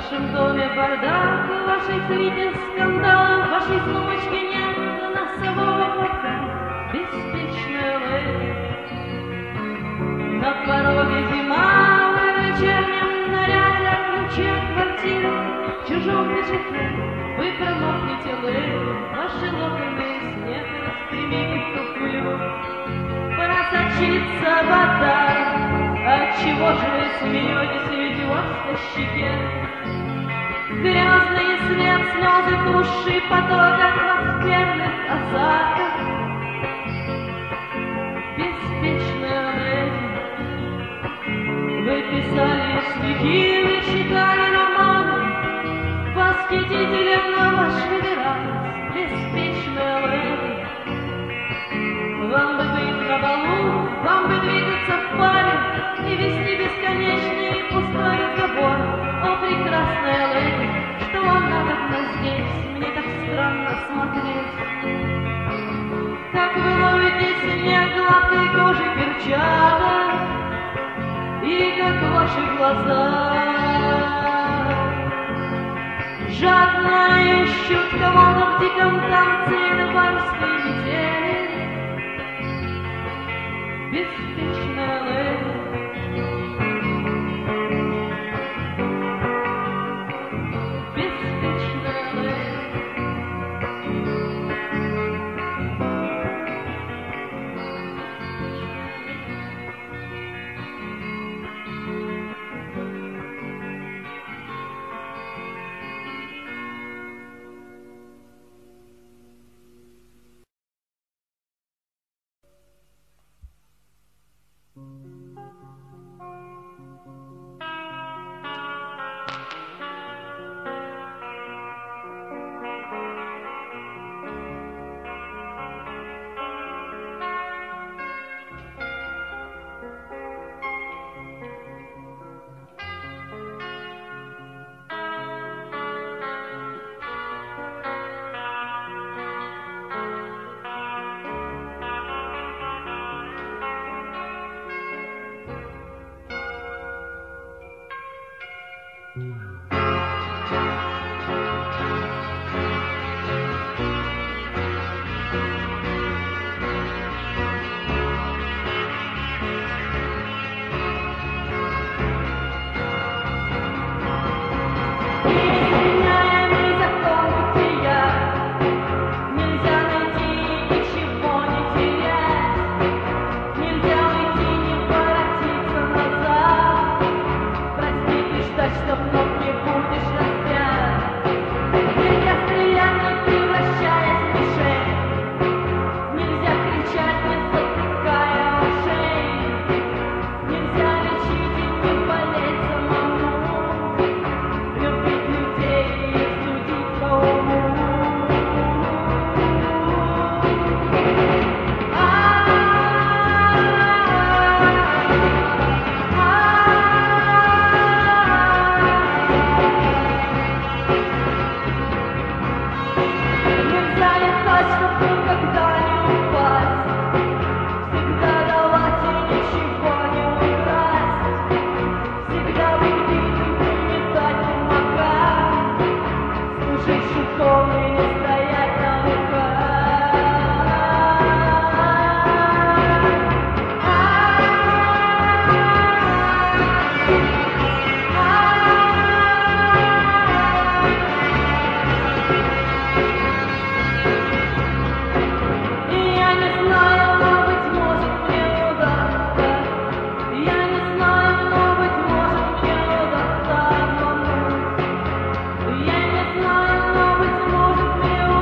вашем доме бардак, в вашей свите скандал, в вашей сумочке нет носового платка, беспечная леди. На пороге зима, вы в вечернем наряде, о ключе от квартиры, в чужом пиджаке, вы промокнете леди, ваши локоны снег стремитесь к кулю. Пора сочиться вода, отчего же вы смеетесь, ведь у вас на щеке грязный след, слезы, туши, поток атмосферных осадков. Беспечная леди, вы писали стихи, вы читали романы, восхитителен ваш реверанс. Беспечная леди, вам бы быть на балу, вам бы двигаться в паре и вести бесконечный пустой разговор. О, прекрасная леди, что вам надо здесь, мне так странно смотреть. Как вы ловите снег гладкой кожей перчаток, и как ваши глаза жадно ищут кого-то в диком танце январской метели. Беспечная леди, беспечная леди. Может, мне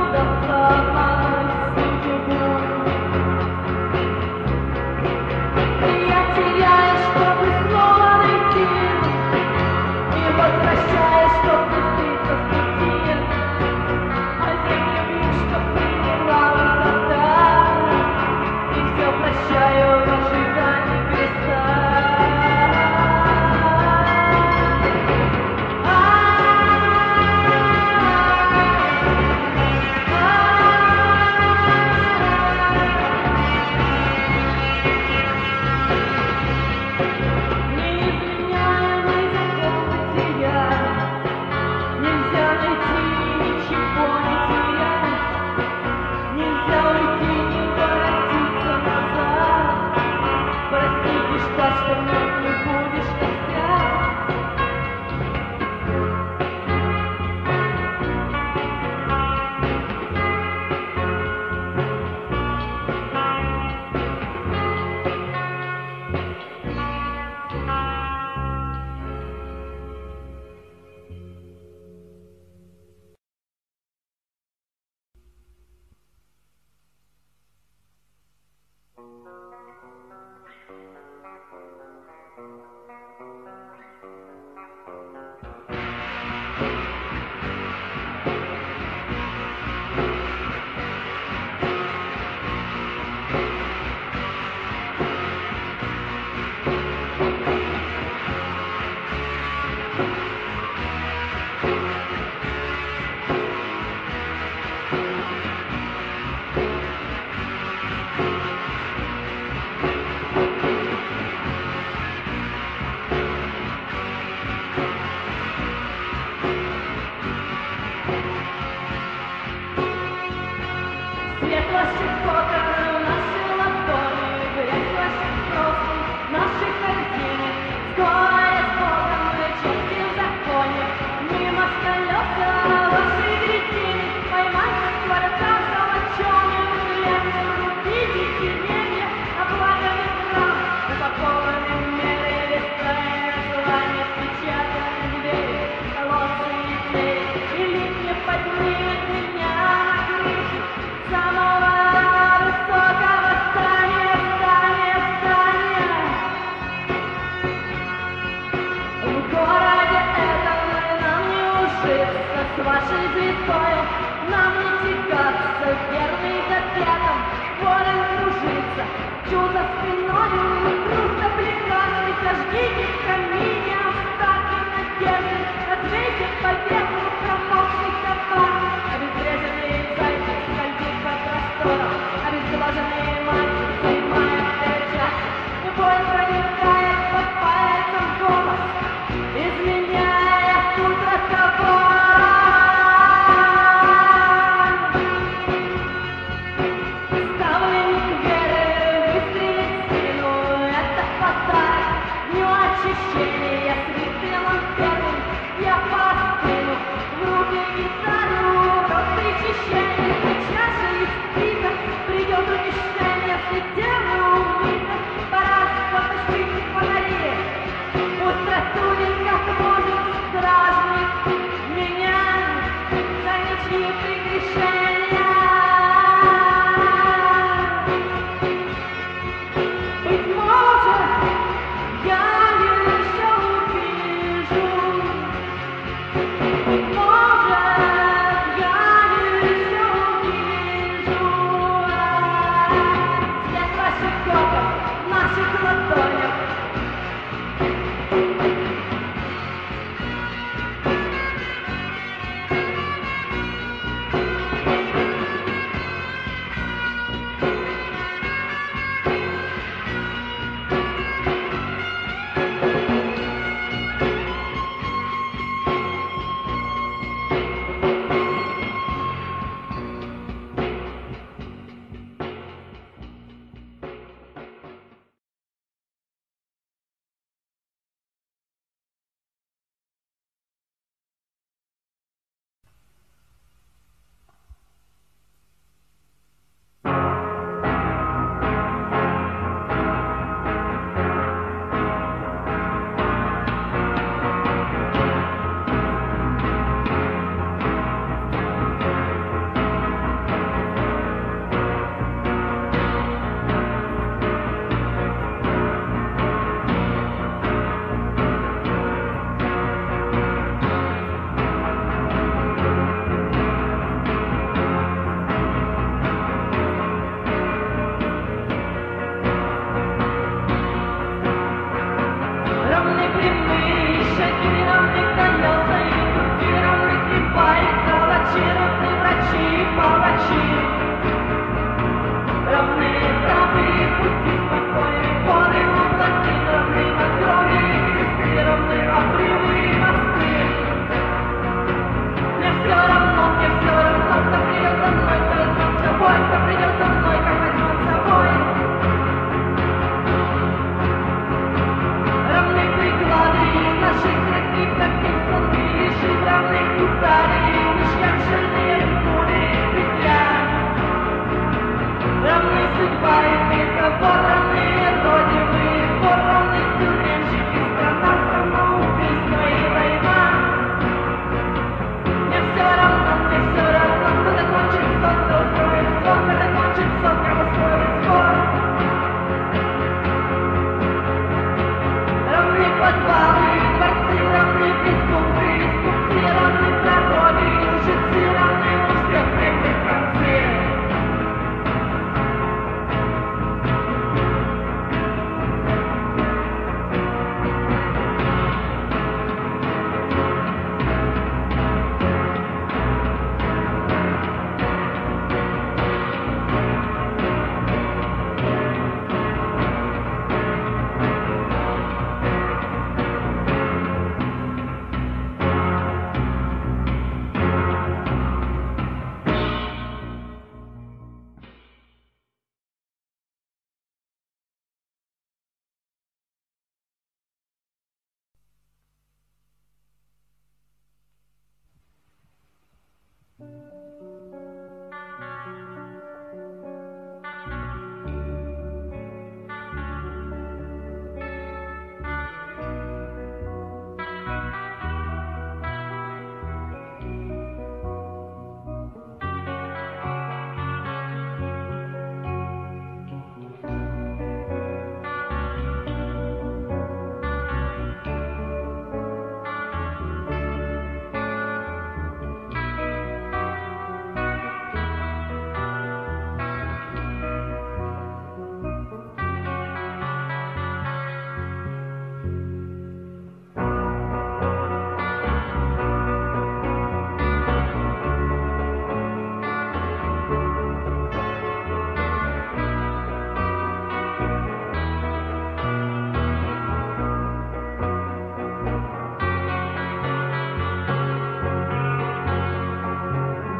с вашей звездою нам не тягаться, верный запятом, ворон кружится, чудо спиною, груз облегаться, зажгите в камине остатки надежды, развейте по ветру промокший кабак, обезрезанный зайчик скользит по просторам, обезглаженный мальчик занимает печать, любовь проникает под пальцем голос, изменяя утро собой. Ставлю веры, выстрелить в спину, это подарок, дню очищения, с выстрелом первым я постыну, в руки гитару, рот причащения, сейчас же испита, придет утешение, сидела убита, пора потушить фонари, пусть рассудит, как может стражник меня за ничьи прегрешения. Быть может, я еще увижу, быть может, я еще увижу свет ваших копов в наших ладонях.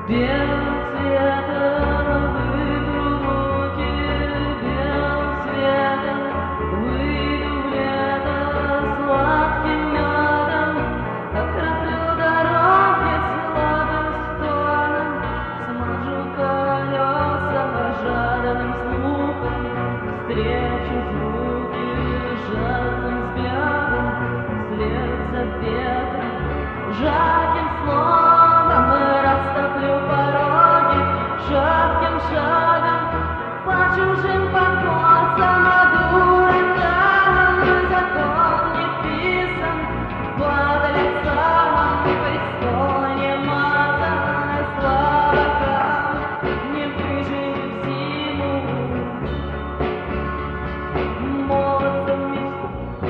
Белого цвета вытру руки, белого цвета выйду в лето сладким медом, окроплю дороги слабым стоном, смажу колеса жадным слухом, встречу звуки жадным взглядом, вслед за ветром, жарким словом растоплю пороги, шатким шагом по чужим покосам, а дуракам закон не писан, под лицом престол не мазан, слабакам не выжить в зиму. Молодцам мечту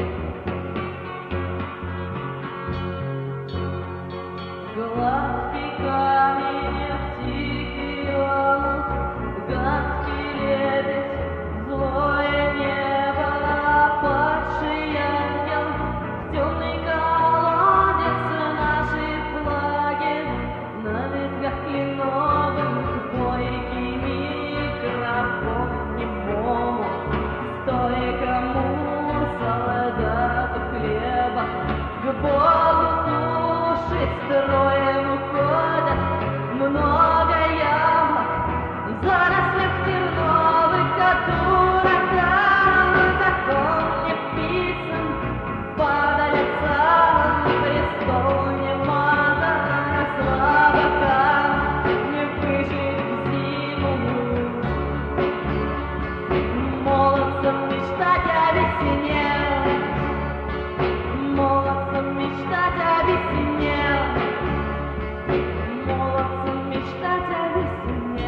гладкий камень, тихий омут, гадкий лебедь, злое небо, падший ангел, темный колодец нашей флаги, на ветвях кленовых бойкий микрофон немому, стойкому солдату хлеба, к Богу души строем уходят, много ямок, зарослях терновых, от дуракам закон не писан, под лицом престол не мазан, слабакам не выжить в зиму. Молодцам мечтать о весне, молодцам мечтать о весне, молодцам мечтать о весне.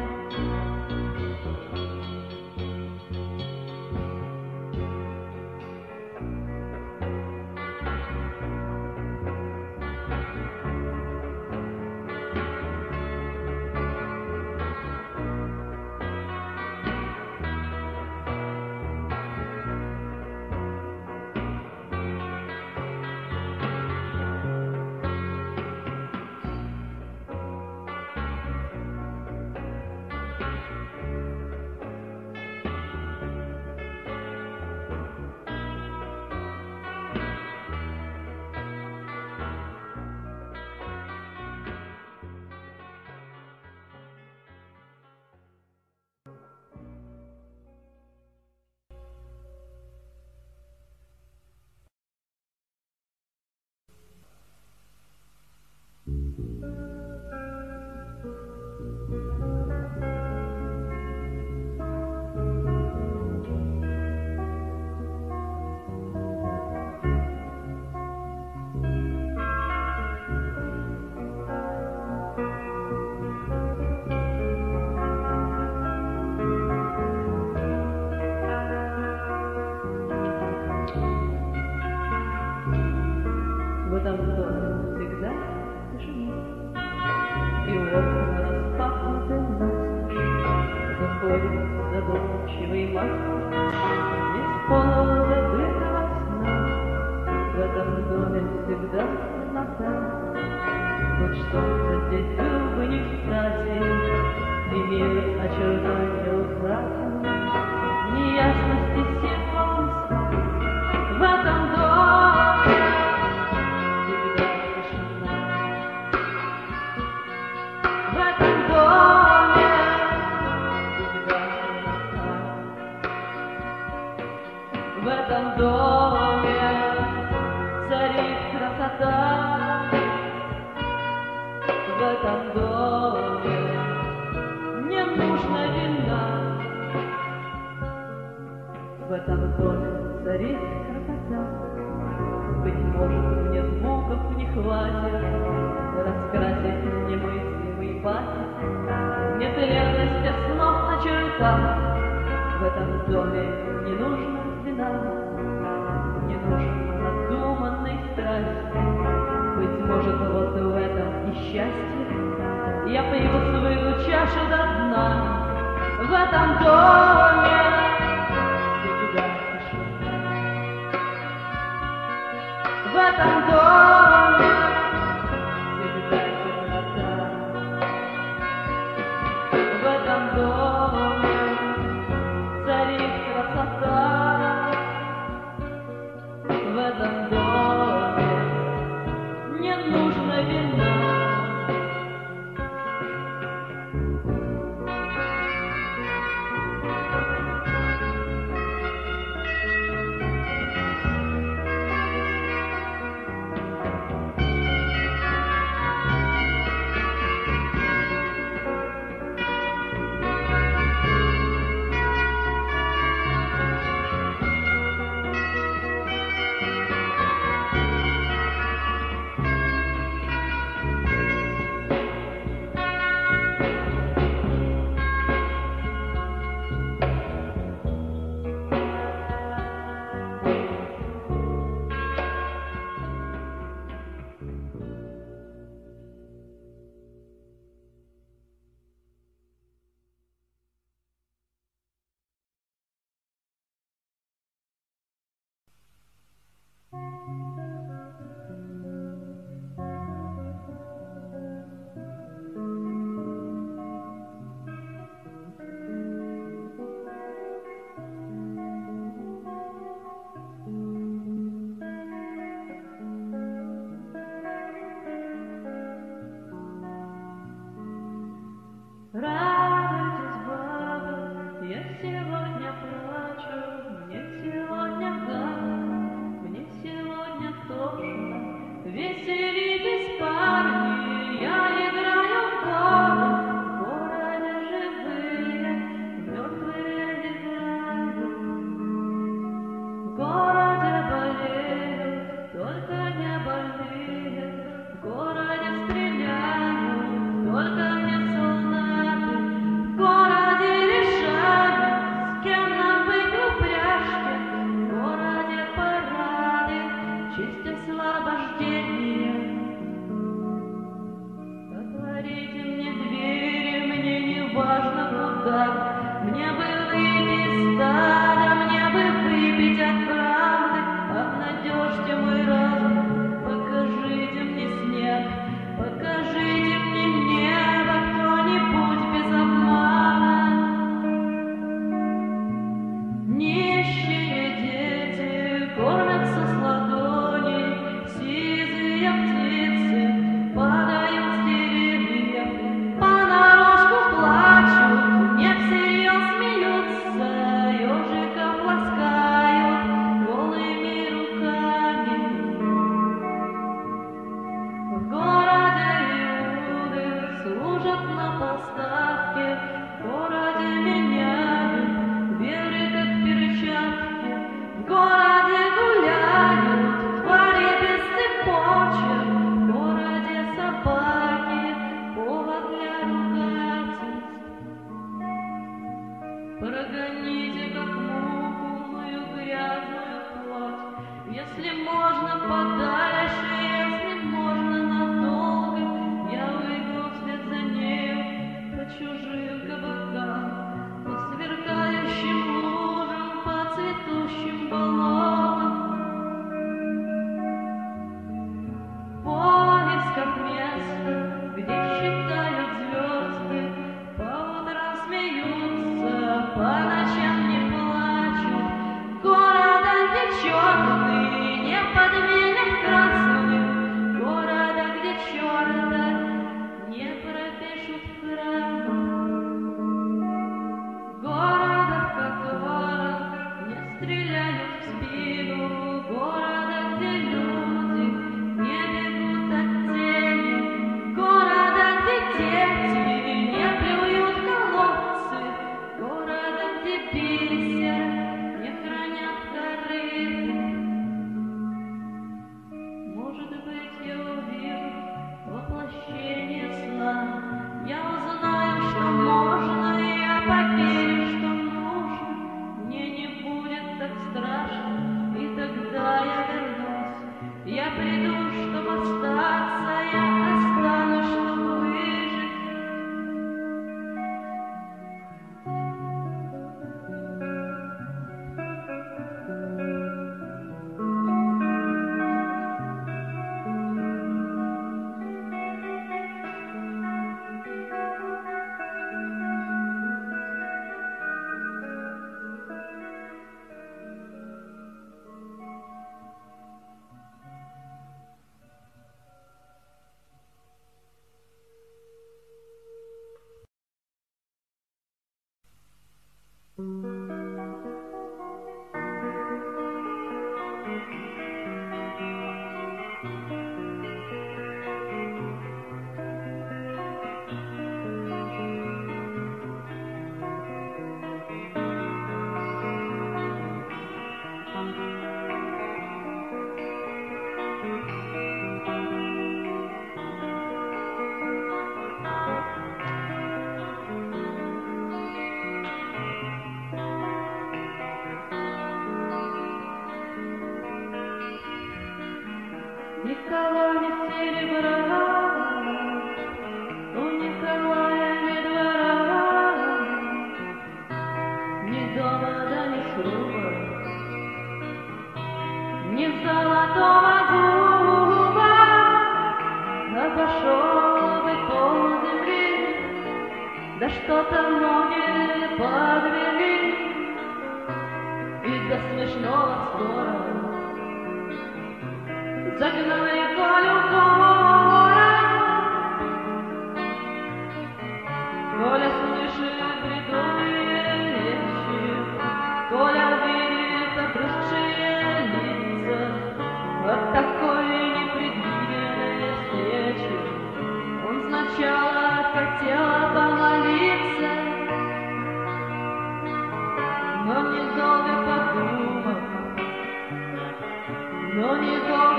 В этом доме всегда тишина, и окна распахнуты настежь, заходит задумчивый мастер из полузабытого сна. В этом доме всегда темнота, хоть что-то здесь было бы не кстати, и мир очертания утратил, неясности символ свет. В этом доме всегда тишина, в этом доме всегда темнота, в этом доме царит красота, в этом доме не нужна вина, в этом доме царит красота. Быть может, мне звуков не хватит раскрасить немыслимый память, нетленность снов начертать. В этом доме не нужна вина, не нужен надуманной страсти. Быть может, вот в этом и счастье, я пью свою чашу до дна. В этом доме всегда тишина, в этом доме всегда темнота, служат на поставке, в городе меняют веры как перчатки, в городе гуляют твари без цепочек, в городе собаки повод для ругательств. Прогоните как мукую грязную плоть, если можно подальше, если можно надолго, я выйду вслед за нею по чужим кабакам, по сверкающим лужам, по цветущим болотам, в поисках места, где считают звезды, по утрам смеются, по ночам не плачут, города, где черный не подменят красным, города, где черта не пропишут в храмах, города, в котором не стреляют в спину, города, где люди не бегут от тени, города, где дети не плюют колодцы, города, где бисер не хранят корыты. Может быть, я увижу воплощение сна, я узнаю, что можно, и я поверю, что нужно, мне не будет так страшно, и тогда я вернусь, я приду, чтобы остаться, я останусь, чтобы выжить. Никого не серебра, у Николая ни двора, ни дома, да ни сруба, ни золотого зуба, а пошел бы пол земли, да что-то ноги подвели, и до смешного скоро загнали Колю в Коля слышит бредовые речи, Коля видит обросшие лица от такой непредвиденной встречи. Он сначала хотел помолиться, но недолго подумал, но недолго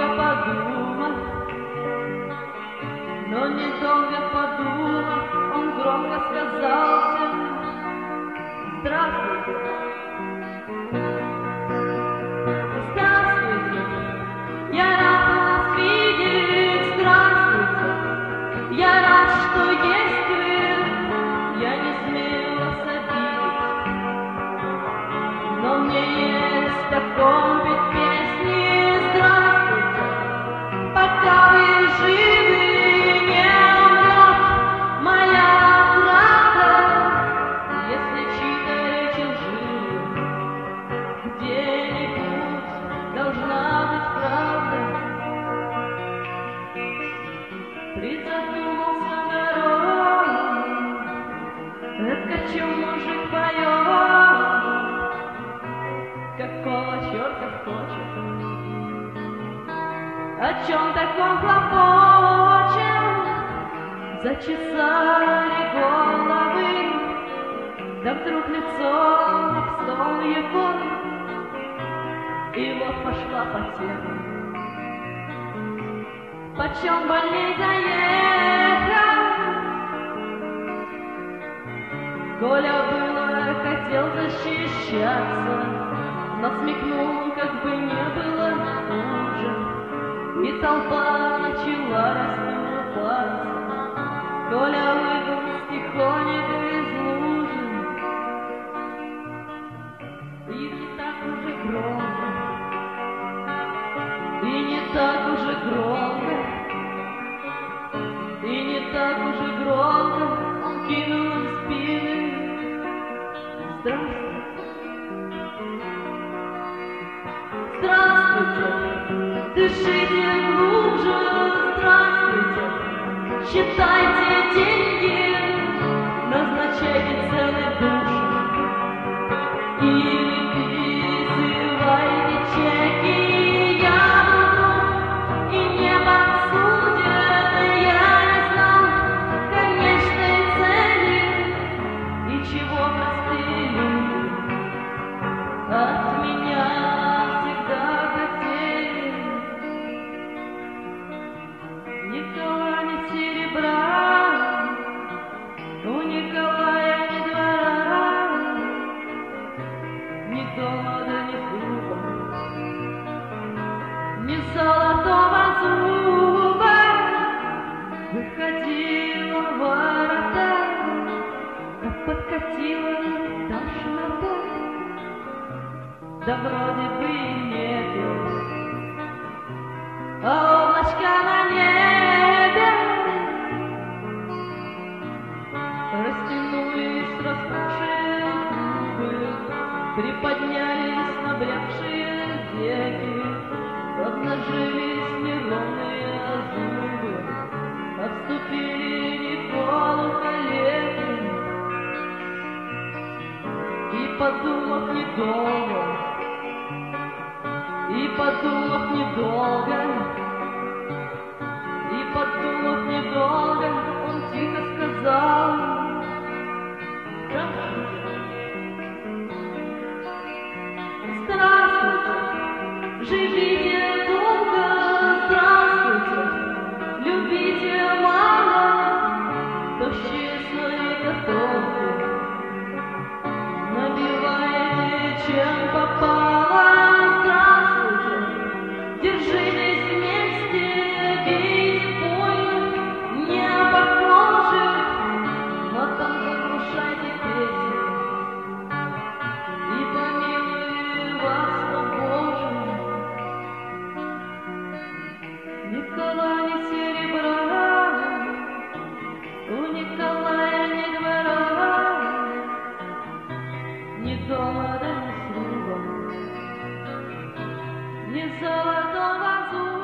подумав, он громко сказал всем: здравствуйте, здравствуйте, я рад вас видеть, здравствуйте, я рад, что есть вы, я не смею вас обидеть, но мне есть такой ведь песни. Здравствуйте, пока вы живы, не умрет моя правда, если чьи-то речи лживы, где-нибудь должна быть правда. Призадумался народ, это чем мужик поет, какого черта хочет, о чем таком хлопочет, Зачесали головы, да вдруг лицом об стол его, и вот пошла потеха. Почем больней заехал, Коля было хотел защищаться, но смекнул, как бы не было хуже, и толпа начала расступаться. Коля выполз тихонько из лужи, и не так уже громко, и не так уже громко, и не так уже громко он кинул из спины: здравствуйте, здравствуйте, дышите глубже, здравствуйте, считайте деньги, назначайте цены души и выписывайте чеки. Я буду, и небо судит, я не знал конечной цели, и чего простые люди от меня всегда хотели. Никола ни серебра, у Николая ни двора, ни дома, да ни клуба, ни золотого зуба. Выходила ворота, да подкатила тошнота, да вроде бы и нету, а облачко на небе растянулись распухшие губы, приподнялись набрякшие веки, обнажились неровные зубы, обступили Николу коллеги. И подумав недолго, и подумав недолго, и подумав недолго, он тихо сказал: здравствуйте, живите долго, здравствуйте, любите мало, тощие свои котомки, набивайте чем попало. Здравствуйте, держитесь вместе, бейте пою, не похожи, но там заглушайте песни, и помилуй вас, о Боже. Никола ни серебра, у Николая ни двора, ни дома, да ни слуга, ни золотого зуба.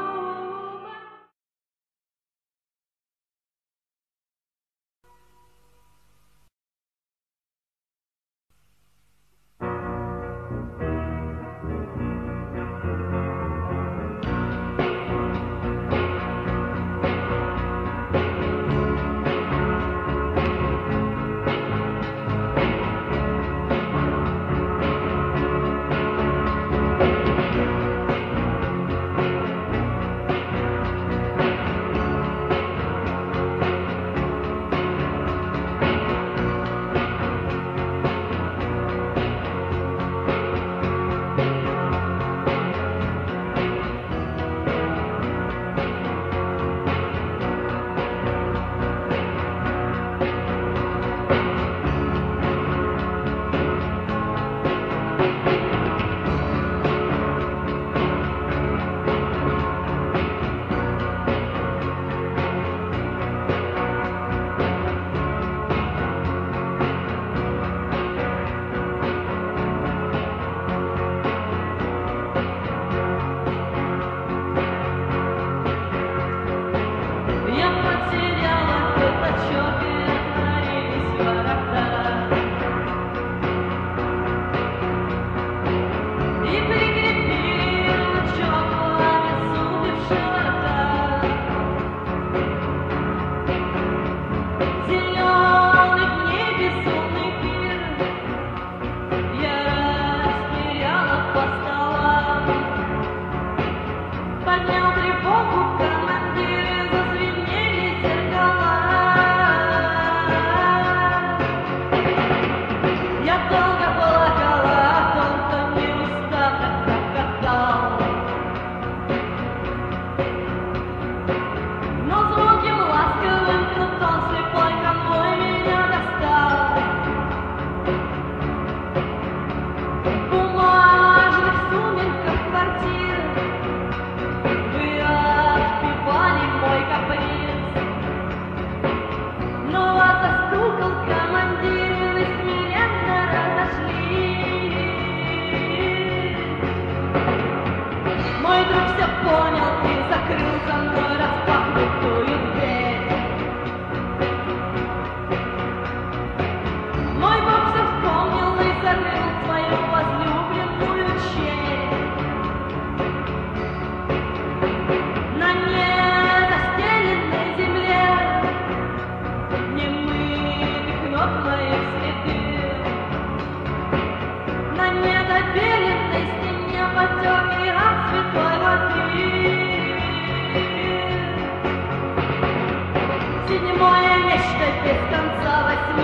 конца 8